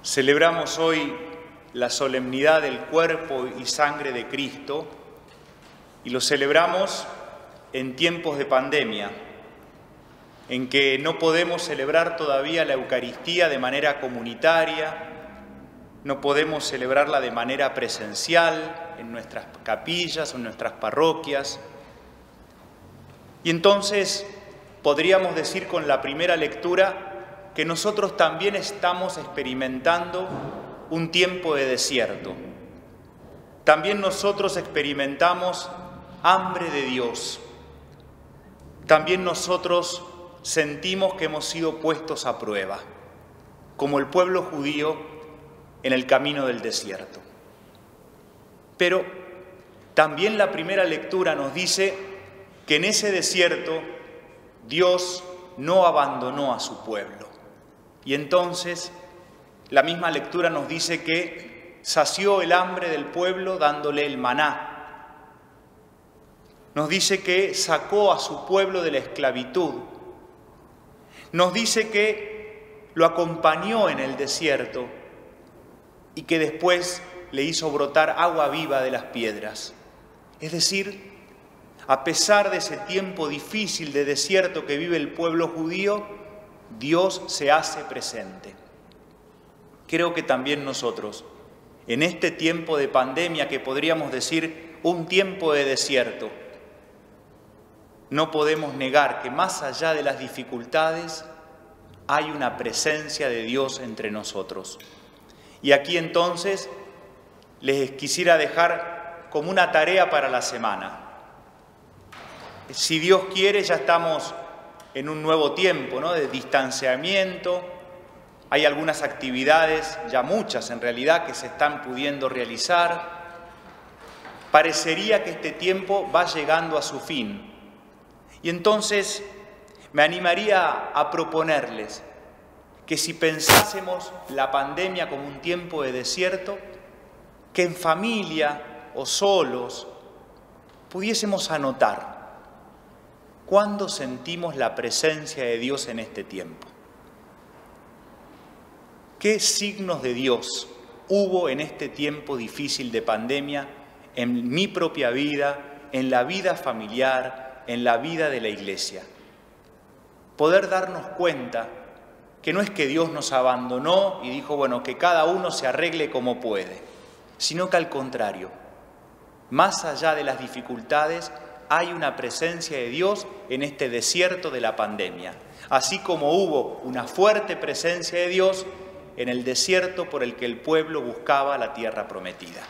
Celebramos hoy la solemnidad del cuerpo y sangre de Cristo y lo celebramos en tiempos de pandemia, en que no podemos celebrar todavía la Eucaristía de manera comunitaria, no podemos celebrarla de manera presencial en nuestras capillas o en nuestras parroquias. Y entonces podríamos decir con la primera lectura que nosotros también estamos experimentando un tiempo de desierto. También nosotros experimentamos hambre de Dios. También nosotros sentimos que hemos sido puestos a prueba, como el pueblo judío en el camino del desierto. Pero también la primera lectura nos dice que en ese desierto Dios no abandonó a su pueblo. Y entonces la misma lectura nos dice que sació el hambre del pueblo dándole el maná. Nos dice que sacó a su pueblo de la esclavitud. Nos dice que lo acompañó en el desierto y que después le hizo brotar agua viva de las piedras. Es decir, a pesar de ese tiempo difícil de desierto que vive el pueblo judío, Dios se hace presente. Creo que también nosotros, en este tiempo de pandemia que podríamos decir un tiempo de desierto, no podemos negar que más allá de las dificultades hay una presencia de Dios entre nosotros. Y aquí entonces les quisiera dejar como una tarea para la semana. Si Dios quiere, ya estamos en un nuevo tiempo, ¿no?, de distanciamiento. Hay algunas actividades, ya muchas en realidad, que se están pudiendo realizar. Parecería que este tiempo va llegando a su fin. Y entonces me animaría a proponerles que si pensásemos la pandemia como un tiempo de desierto, que en familia o solos pudiésemos anotar cuándo sentimos la presencia de Dios en este tiempo. ¿Qué signos de Dios hubo en este tiempo difícil de pandemia en mi propia vida, en la vida familiar, en la vida de la Iglesia? Poder darnos cuenta que no es que Dios nos abandonó y dijo, bueno, que cada uno se arregle como puede, sino que al contrario, más allá de las dificultades, hay una presencia de Dios en este desierto de la pandemia, así como hubo una fuerte presencia de Dios en el desierto por el que el pueblo buscaba la tierra prometida.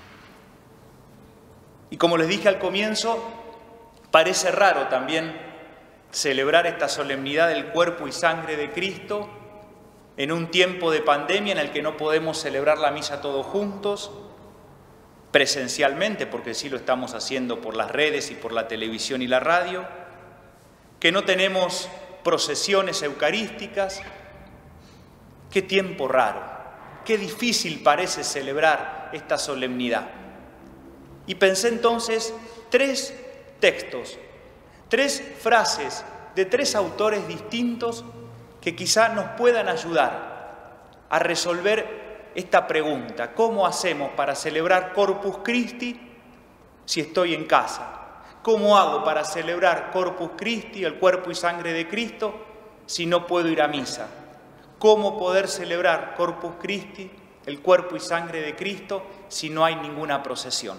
Y como les dije al comienzo, parece raro también celebrar esta solemnidad del cuerpo y sangre de Cristo en un tiempo de pandemia en el que no podemos celebrar la misa todos juntos, presencialmente, porque sí lo estamos haciendo por las redes y por la televisión y la radio, que no tenemos procesiones eucarísticas. Qué tiempo raro, qué difícil parece celebrar esta solemnidad. Y pensé entonces tres textos, tres frases de tres autores distintos que quizá nos puedan ayudar a resolver esta pregunta: ¿cómo hacemos para celebrar Corpus Christi si estoy en casa? ¿Cómo hago para celebrar Corpus Christi, el cuerpo y sangre de Cristo, si no puedo ir a misa? ¿Cómo poder celebrar Corpus Christi, el cuerpo y sangre de Cristo, si no hay ninguna procesión?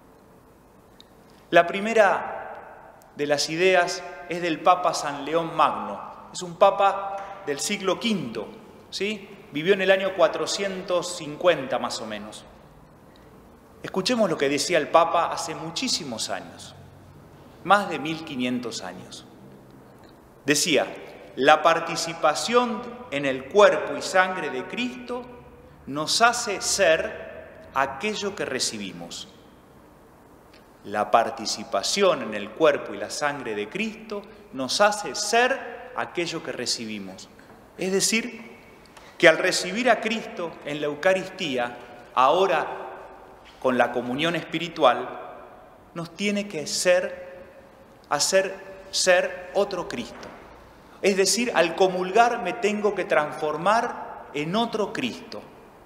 La primera de las ideas es del Papa San León Magno. Es un papa del siglo V, ¿sí? Vivió en el año 450 más o menos. Escuchemos lo que decía el Papa hace muchísimos años, más de 1500 años. Decía: la participación en el cuerpo y sangre de Cristo nos hace ser aquello que recibimos. La participación en el cuerpo y la sangre de Cristo nos hace ser aquello que recibimos. Es decir, que al recibir a Cristo en la Eucaristía, ahora con la comunión espiritual, nos tiene que hacer ser otro Cristo. Es decir, al comulgar me tengo que transformar en otro Cristo.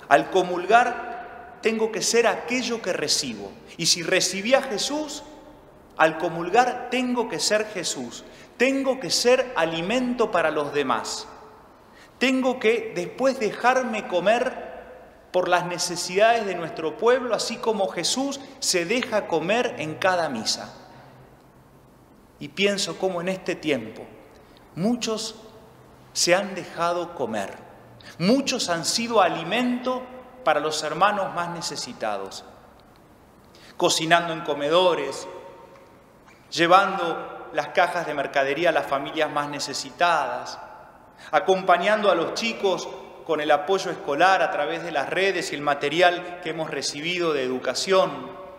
Al comulgar tengo que ser aquello que recibo. Y si recibí a Jesús, al comulgar tengo que ser Jesús. Tengo que ser alimento para los demás. Tengo que después dejarme comer por las necesidades de nuestro pueblo, así como Jesús se deja comer en cada misa. Y pienso cómo en este tiempo muchos se han dejado comer. Muchos han sido alimento para los hermanos más necesitados. Cocinando en comedores, llevando las cajas de mercadería a las familias más necesitadas, acompañando a los chicos con el apoyo escolar a través de las redes y el material que hemos recibido de educación,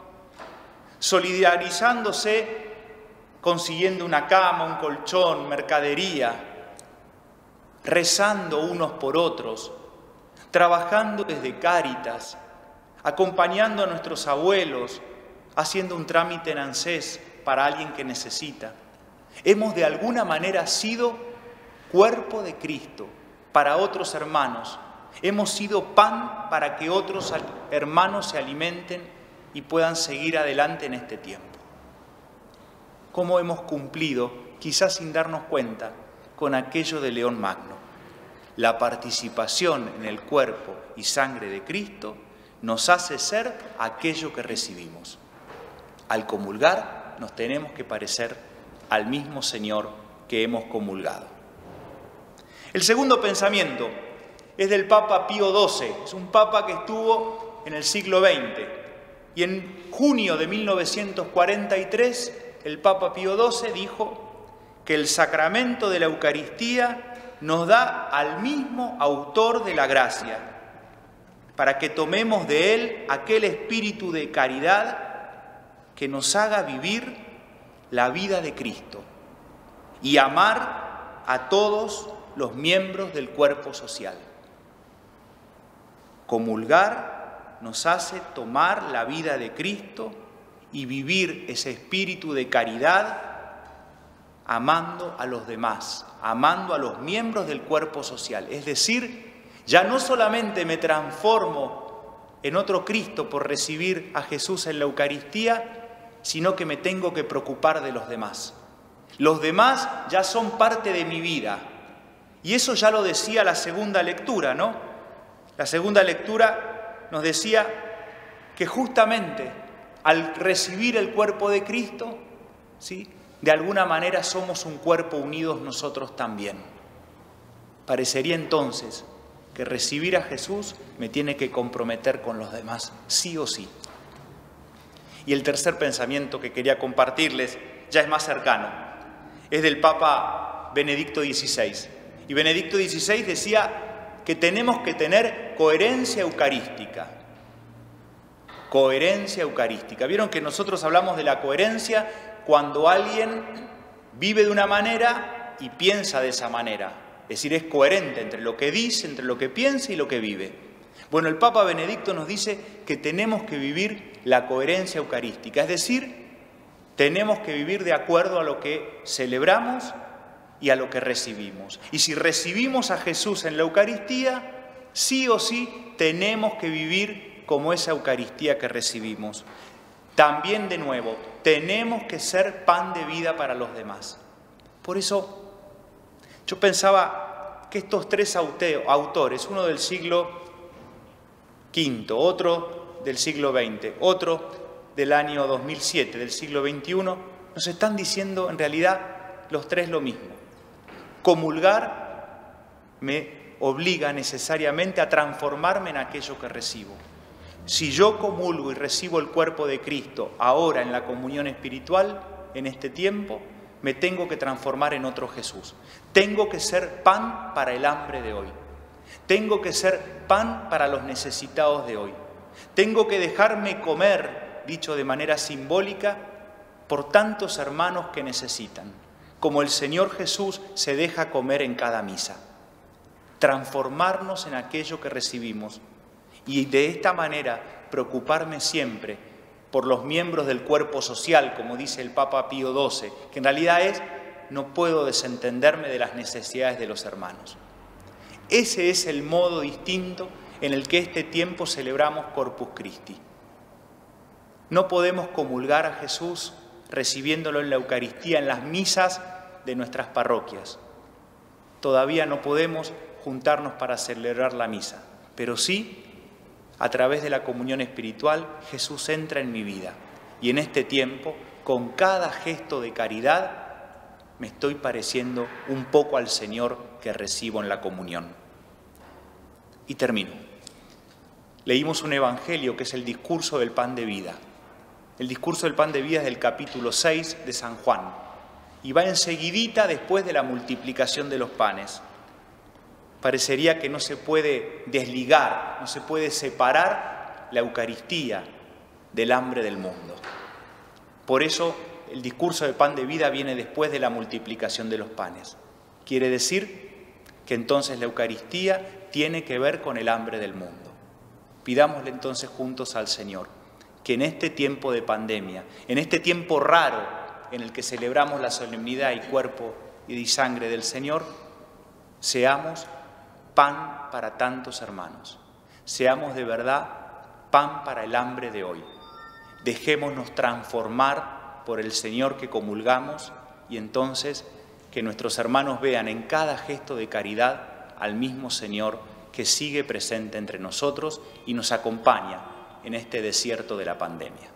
solidarizándose, consiguiendo una cama, un colchón, mercadería, rezando unos por otros, trabajando desde Cáritas, acompañando a nuestros abuelos, haciendo un trámite en ANSES para alguien que necesita. Hemos de alguna manera sido cuerpo de Cristo para otros hermanos. Hemos sido pan para que otros hermanos se alimenten y puedan seguir adelante en este tiempo. ¿Cómo hemos cumplido, quizás sin darnos cuenta, con aquello de León Magno? La participación en el cuerpo y sangre de Cristo nos hace ser aquello que recibimos. Al comulgar nos tenemos que parecer al mismo Señor que hemos comulgado. El segundo pensamiento es del Papa Pío XII. Es un papa que estuvo en el siglo XX. Y en junio de 1943, el Papa Pío XII dijo que el sacramento de la Eucaristía nos da al mismo autor de la gracia, para que tomemos de él aquel espíritu de caridad que nos haga vivir la vida de Cristo y amar a todos los miembros del cuerpo social. Comulgar nos hace tomar la vida de Cristo y vivir ese espíritu de caridad amando a los demás, amando a los miembros del cuerpo social. Es decir, ya no solamente me transformo en otro Cristo por recibir a Jesús en la Eucaristía, sino que me tengo que preocupar de los demás. Los demás ya son parte de mi vida. Y eso ya lo decía la segunda lectura, ¿no? La segunda lectura nos decía que justamente al recibir el cuerpo de Cristo, ¿sí?, de alguna manera somos un cuerpo unidos nosotros también. Parecería entonces que recibir a Jesús me tiene que comprometer con los demás, sí o sí. Y el tercer pensamiento que quería compartirles ya es más cercano. Es del Papa Benedicto XVI. Y Benedicto XVI decía que tenemos que tener coherencia eucarística. Coherencia eucarística. Vieron que nosotros hablamos de la coherencia cuando alguien vive de una manera y piensa de esa manera. Es decir, es coherente entre lo que dice, entre lo que piensa y lo que vive. Bueno, el Papa Benedicto nos dice que tenemos que vivir la coherencia eucarística. Es decir, tenemos que vivir de acuerdo a lo que celebramos y a lo que recibimos. Y si recibimos a Jesús en la Eucaristía, sí o sí tenemos que vivir como esa Eucaristía que recibimos. También, de nuevo, tenemos que ser pan de vida para los demás. Por eso, yo pensaba que estos tres autores, uno del siglo V, otro del siglo XX, otro del año 2007, del siglo XXI, nos están diciendo en realidad los tres lo mismo. Comulgar me obliga necesariamente a transformarme en aquello que recibo. Si yo comulgo y recibo el cuerpo de Cristo ahora en la comunión espiritual, en este tiempo, me tengo que transformar en otro Jesús. Tengo que ser pan para el hambre de hoy. Tengo que ser pan para los necesitados de hoy. Tengo que dejarme comer, dicho de manera simbólica, por tantos hermanos que necesitan, como el Señor Jesús se deja comer en cada misa. Transformarnos en aquello que recibimos. Y de esta manera preocuparme siempre por los miembros del cuerpo social, como dice el Papa Pío XII, que en realidad es, no puedo desentenderme de las necesidades de los hermanos. Ese es el modo distinto en el que este tiempo celebramos Corpus Christi. No podemos comulgar a Jesús recibiéndolo en la Eucaristía, en las misas de nuestras parroquias. Todavía no podemos juntarnos para celebrar la misa, pero sí, a través de la comunión espiritual, Jesús entra en mi vida. Y en este tiempo, con cada gesto de caridad, me estoy pareciendo un poco al Señor que recibo en la comunión. Y termino. Leímos un evangelio que es el discurso del pan de vida. El discurso del pan de vida es del capítulo 6 de San Juan y va enseguidita después de la multiplicación de los panes. Parecería que no se puede desligar, no se puede separar la Eucaristía del hambre del mundo. Por eso el discurso del pan de vida viene después de la multiplicación de los panes. Quiere decir que entonces la Eucaristía tiene que ver con el hambre del mundo. Pidámosle entonces juntos al Señor que en este tiempo de pandemia, en este tiempo raro en el que celebramos la solemnidad y cuerpo y sangre del Señor, seamos pan para tantos hermanos. Seamos de verdad pan para el hambre de hoy. Dejémonos transformar por el Señor que comulgamos y entonces que nuestros hermanos vean en cada gesto de caridad al mismo Señor que sigue presente entre nosotros y nos acompaña en este desierto de la pandemia.